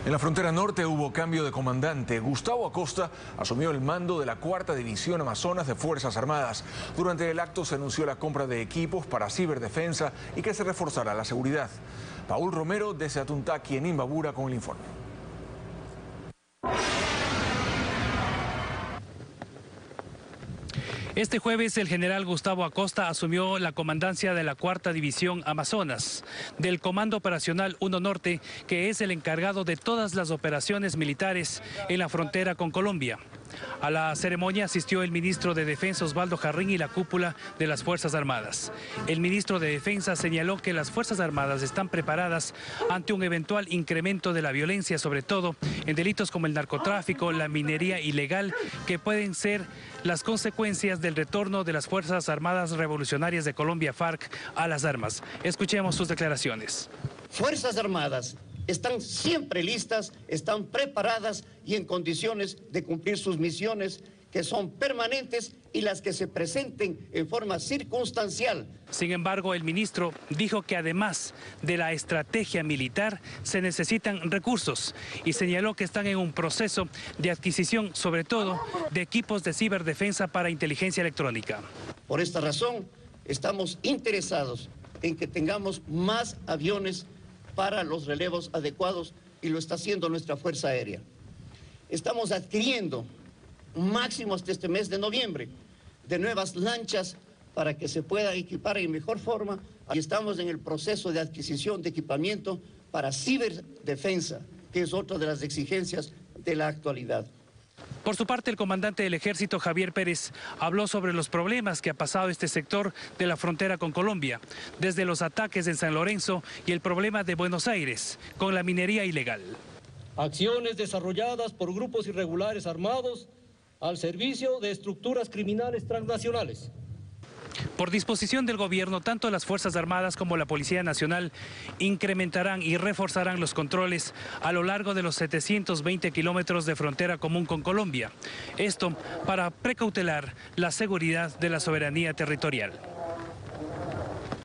En la frontera norte hubo cambio de comandante. Gustavo Acosta asumió el mando de la 4ª División Amazonas de Fuerzas Armadas. Durante el acto se anunció la compra de equipos para ciberdefensa y que se reforzará la seguridad. Paul Romero desde Atuntaqui en Imbabura con el informe. Este jueves el general Gustavo Acosta asumió la comandancia de la 4ª División Amazonas, del Comando Operacional 1 Norte, que es el encargado de todas las operaciones militares en la frontera con Colombia. A la ceremonia asistió el ministro de Defensa Osvaldo Jarrín y la cúpula de las Fuerzas Armadas. El ministro de Defensa señaló que las Fuerzas Armadas están preparadas ante un eventual incremento de la violencia, sobre todo en delitos como el narcotráfico, la minería ilegal, que pueden ser las consecuencias del retorno de las Fuerzas Armadas Revolucionarias de Colombia, FARC, a las armas. Escuchemos sus declaraciones. Fuerzas Armadas están siempre listas, están preparadas y en condiciones de cumplir sus misiones, que son permanentes y las que se presenten en forma circunstancial. Sin embargo, el ministro dijo que además de la estrategia militar se necesitan recursos y señaló que están en un proceso de adquisición, sobre todo de equipos de ciberdefensa para inteligencia electrónica. Por esta razón, estamos interesados en que tengamos más aviones para los relevos adecuados y lo está haciendo nuestra Fuerza Aérea. Estamos adquiriendo máximo hasta este mes de noviembre de nuevas lanchas para que se pueda equipar en mejor forma. Y estamos en el proceso de adquisición de equipamiento para ciberdefensa, que es otra de las exigencias de la actualidad. Por su parte, el comandante del Ejército, Javier Pérez, habló sobre los problemas que ha pasado este sector de la frontera con Colombia, desde los ataques en San Lorenzo y el problema de Buenos Aires con la minería ilegal. Acciones desarrolladas por grupos irregulares armados al servicio de estructuras criminales transnacionales. Por disposición del gobierno, tanto las Fuerzas Armadas como la Policía Nacional incrementarán y reforzarán los controles a lo largo de los 720 kilómetros de frontera común con Colombia. Esto para precautelar la seguridad de la soberanía territorial.